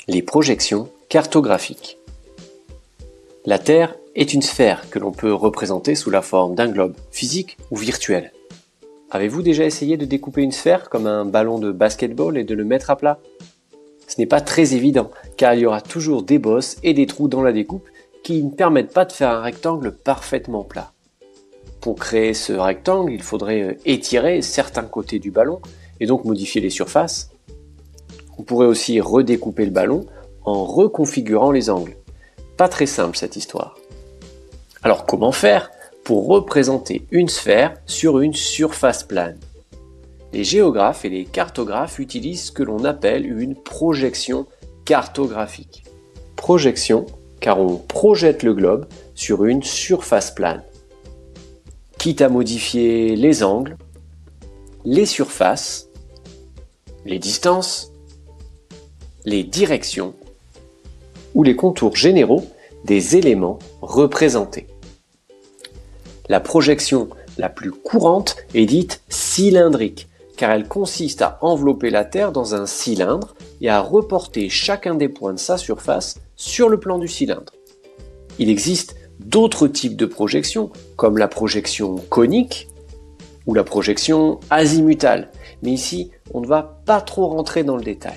Les projections cartographiques. La Terre est une sphère que l'on peut représenter sous la forme d'un globe, physique ou virtuel. Avez-vous déjà essayé de découper une sphère comme un ballon de basketball et de le mettre à plat? Ce n'est pas très évident, car il y aura toujours des bosses et des trous dans la découpe qui ne permettent pas de faire un rectangle parfaitement plat. Pour créer ce rectangle, il faudrait étirer certains côtés du ballon et donc modifier les surfaces. On pourrait aussi redécouper le ballon en reconfigurant les angles. Pas très simple cette histoire. Alors comment faire pour représenter une sphère sur une surface plane? Les géographes et les cartographes utilisent ce que l'on appelle une projection cartographique. Projection, car on projette le globe sur une surface plane. Quitte à modifier les angles, les surfaces, les distances, les directions ou les contours généraux des éléments représentés. La projection la plus courante est dite cylindrique, car elle consiste à envelopper la Terre dans un cylindre et à reporter chacun des points de sa surface sur le plan du cylindre. Il existe d'autres types de projections, comme la projection conique ou la projection azimutale, mais ici, on ne va pas trop rentrer dans le détail.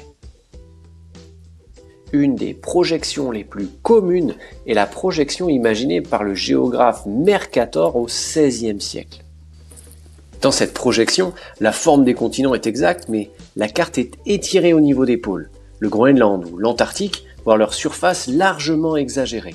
Une des projections les plus communes est la projection imaginée par le géographe Mercator au XVIe siècle. Dans cette projection, la forme des continents est exacte, mais la carte est étirée au niveau des pôles, le Groenland ou l'Antarctique voient leur surface largement exagérée.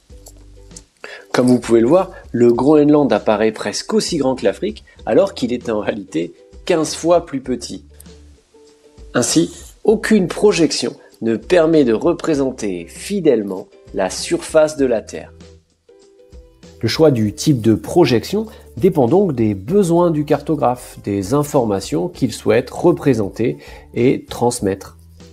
Comme vous pouvez le voir, le Groenland apparaît presque aussi grand que l'Afrique, alors qu'il est en réalité 15 fois plus petit. Ainsi, aucune projection ne permet de représenter fidèlement la surface de la Terre. Le choix du type de projection dépend donc des besoins du cartographe, des informations qu'il souhaite représenter et transmettre.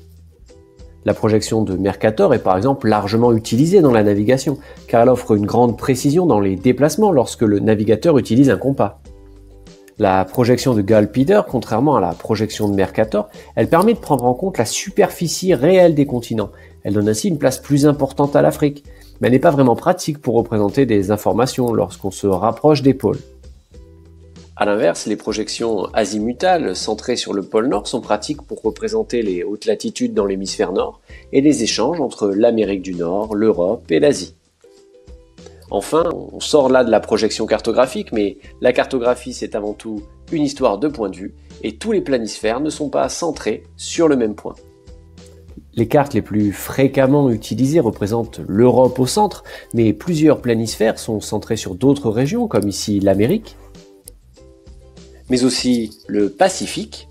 La projection de Mercator est par exemple largement utilisée dans la navigation, car elle offre une grande précision dans les déplacements lorsque le navigateur utilise un compas. La projection de Gall-Peter, contrairement à la projection de Mercator, elle permet de prendre en compte la superficie réelle des continents. Elle donne ainsi une place plus importante à l'Afrique, mais elle n'est pas vraiment pratique pour représenter des informations lorsqu'on se rapproche des pôles. A l'inverse, les projections azimutales centrées sur le pôle Nord sont pratiques pour représenter les hautes latitudes dans l'hémisphère Nord et les échanges entre l'Amérique du Nord, l'Europe et l'Asie. Enfin, on sort là de la projection cartographique, mais la cartographie c'est avant tout une histoire de point de vue et tous les planisphères ne sont pas centrés sur le même point. Les cartes les plus fréquemment utilisées représentent l'Europe au centre, mais plusieurs planisphères sont centrés sur d'autres régions comme ici l'Amérique, mais aussi le Pacifique,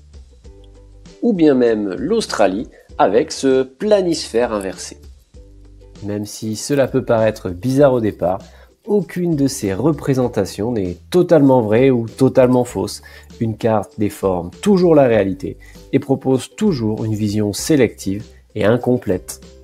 ou bien même l'Australie avec ce planisphère inversé. Même si cela peut paraître bizarre au départ, aucune de ces représentations n'est totalement vraie ou totalement fausse. Une carte déforme toujours la réalité et propose toujours une vision sélective et incomplète.